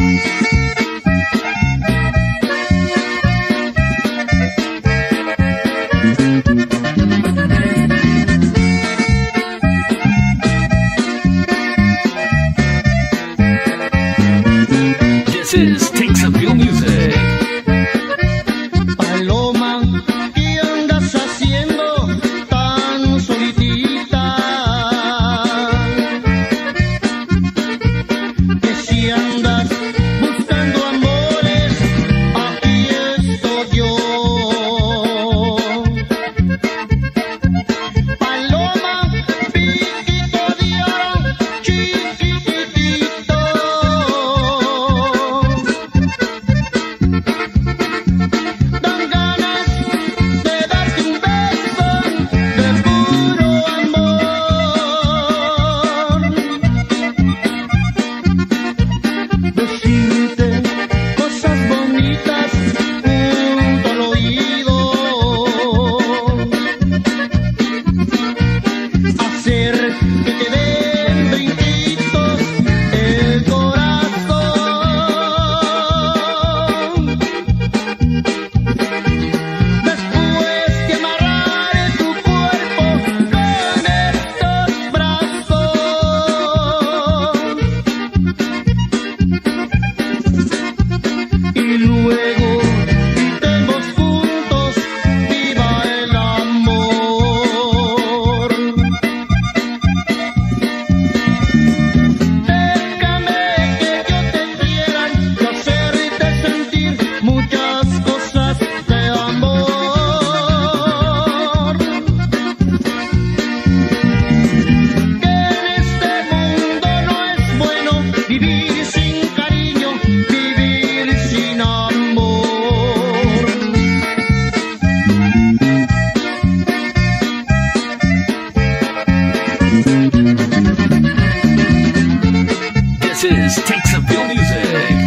This is Takes a Few Music. Paloma, ¿qué andas haciendo tan solitita? Que si andas buscando amores, aquí estoy yo. Paloma, piquito de oro, chiquitito. Dan ganas de darte un beso de puro amor. Decirte cosas bonitas junto al oído. Hacer que te den brinquitos el corazón. Después de amarrar tu cuerpo con estos brazos y luego gritemos juntos, viva el amor. Déjame que yo te quiera y hacerte sentir muchas cosas de amor. Que en este mundo no es bueno vivir sin cariño, vivir sin amor. This is Takes a Few Music.